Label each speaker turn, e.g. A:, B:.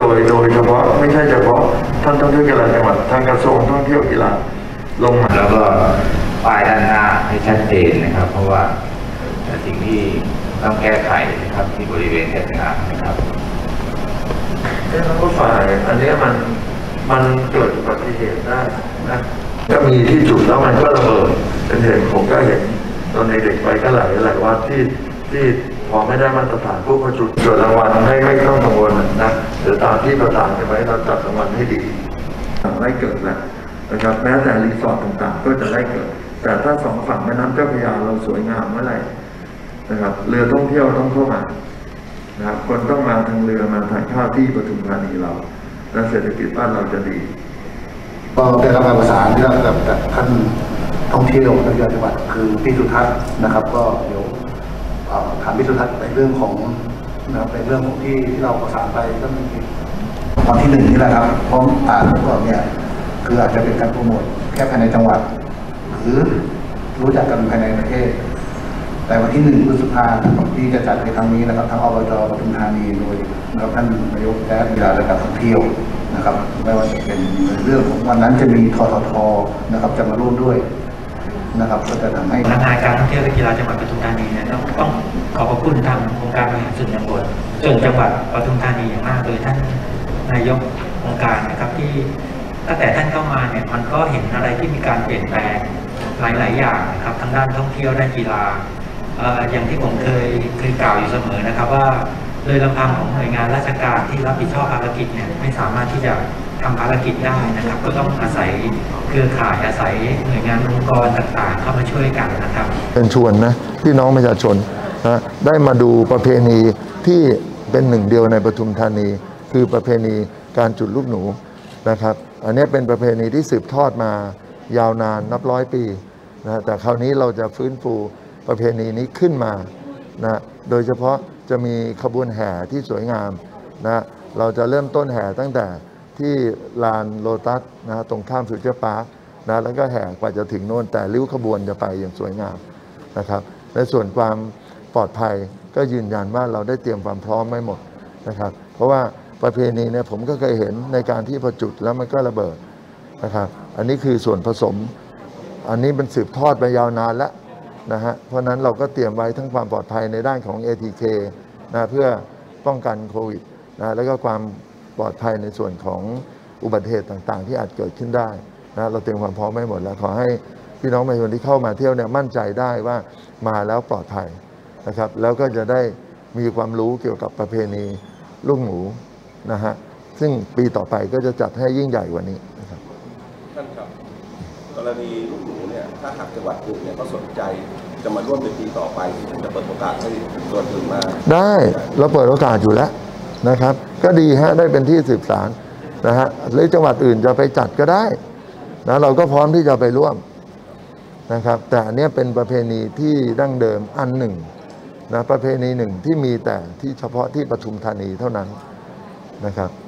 A: โดยเฉพาะไม่ใช่เฉพาะท่านท่องเที่ยวกีฬาจังหวัดทางกระทรวงท่องเที่ยวกีฬาลงมา
B: แล้วก็ป้ายด้านหน้าให้ชัดเจนนะครับเพราะว่าสิ่งที่ต้องแก้ไขนะครับที่บริเวณแถบงานนะครับ
A: แล้วก็ฝ่ายอันนี้มันเกิดอุบัติเหตุได้นะก็มีที่จุดแล้วมันก็ระเบิดเป็นเหตุผมก็เห็นตอนเด็กไปก็หลายวัดที่พอไม่ได้มาตรฐานพวกกระจุดส่วนรางวัลไม่ต้องกังวลนะเดี๋ยวตามที่ประธานกันไว้เราจัดรางวัลให้ดีไล่เกิดแหละนะครับแม้แต่รีสอร์ทต่างๆก็จะไล่เกิดแต่ถ้าสองฝั่งแม่น้ำเจ้าพระยาเราสวยงามเมื่อไหร่นะครับเรือท่องเที่ยวต้องเข้ามานะครับคนต้องมาทางเรือมาทานข้าวที่ปทุมธานีเราและเศรษฐกิจบ้านเราจะดี
C: ก็ได้รับการประสานกับท่านท่องเที่ยวในจังหวัดคือพี่สุทัศน์นะครับก็เดี๋ยวถามพี่สุทัศน์ในเรื่องของนะครับในเรื่องของที่เราประสานไปก็มีวันที่1นี่แหละครับพร้อมก่อนเนี่ยคืออาจจะเป็นการโปรโมทแค่ภายในจังหวัดหรือรู้จักกันภายในประเทศแต่วันที่1 พฤษภาคมที่จะจัดในครั้งนี้นะครับทางอบจ.ปทุมธานีโดยท่านนายกและกีฬาและการท่องเที่ยวนะครับไม่ว่าจะเป็นเรื่องของวันนั้นจะมีททท.นะครับจะมาร่วมด้วยนะครับก็จะทำให้
D: พนักงานการท่องเที่ยวและกีฬาจังหวัดปทุมธานีเนี่ยต้องขอบคุณทางองค์การบริหารส่วนจังหวัดปทุมธานีอย่างมากโดยท่านนายกองค์การนะครับที่ตั้งแต่ท่านเข้ามาเนี่ยมันก็เห็นอะไรที่มีการเปลี่ยนแปลงหลายอย่างนะครับทางด้านท่องเที่ยวด้านกีฬาอย่างที่ผมเคยกล่าวอยู่เสมอนะครับว่าโดยลำพังของหน่วยงานราชการที่รับผิดชอบภารกิจเนี่ยไม่สามารถที่จะทำภารกิจได้นะครับก็ต้องอาศัยเครือข่ายอาศัยหน่วยงานองค์กรต่างๆเข้ามาช่วยกันนะครับ
A: เป็นชวนนะพี่น้องประชาชนนะได้มาดูประเพณีที่เป็นหนึ่งเดียวในปทุมธานีคือประเพณีการจุดลูกหนูนะครับอันนี้เป็นประเพณีที่สืบทอดมายาวนานนับ100 ปีนะแต่คราวนี้เราจะฟื้นฟูประเพณีนี้ขึ้นมานะโดยเฉพาะจะมีขบวนแห่ที่สวยงามนะเราจะเริ่มต้นแห่ตั้งแต่ที่ลานโลตัสนะตรงข้ามฟิวเจอร์พาร์คนะแล้วก็แห่กว่าจะถึงโน่นแต่ริ้วขบวนจะไปอย่างสวยงามนะครับในส่วนความปลอดภัยก็ยืนยันว่าเราได้เตรียมความพร้อมไว้หมดนะครับเพราะว่าประเพณีเนี่ยผมก็เคยเห็นในการที่พอจุดแล้วมันก็ระเบิดนะครับอันนี้คือส่วนผสมอันนี้มันสืบทอดไปยาวนานแล้วนะฮะเพราะนั้นเราก็เตรียมไว้ทั้งความปลอดภัยในด้านของ ATK นะเพื่อป้องกันโควิดนะแล้วก็ความปลอดภัยในส่วนของอุบัติเหตุต่างๆที่อาจเกิดขึ้นได้นะเราเตรียมความพร้อมไว้หมดแล้วขอให้พี่น้องประชาชนที่เข้ามาเที่ยวเนี่ยมั่นใจได้ว่ามาแล้วปลอดภัยนะครับแล้วก็จะได้มีความรู้เกี่ยวกับประเพณีลูกหนูนะฮะซึ่งปีต่อไปก็จะจัดให้ยิ่งใหญ่กว่านี้นะครับ
E: ท่านครับกรณีลูกหนูเนี่ยถ้าหากจังหวัดอื่นเนี่ยก็สนใจจะมาร่วมในปีต่อไปจะเปิดโอกาสให้ส่วนอื่นมา
A: ได้เราเปิดโอกาสอยู่แล้วนะครับก็ดีฮะได้เป็นที่สืบสารนะฮะหรือจังหวัดอื่นจะไปจัดก็ได้นะเราก็พร้อมที่จะไปร่วมนะครับแต่อันนี้เป็นประเพณีที่ดั้งเดิมอันหนึ่งนะประเพณีหนึ่งที่มีแต่ที่เฉพาะที่ปทุมธานีเท่านั้นนะครับ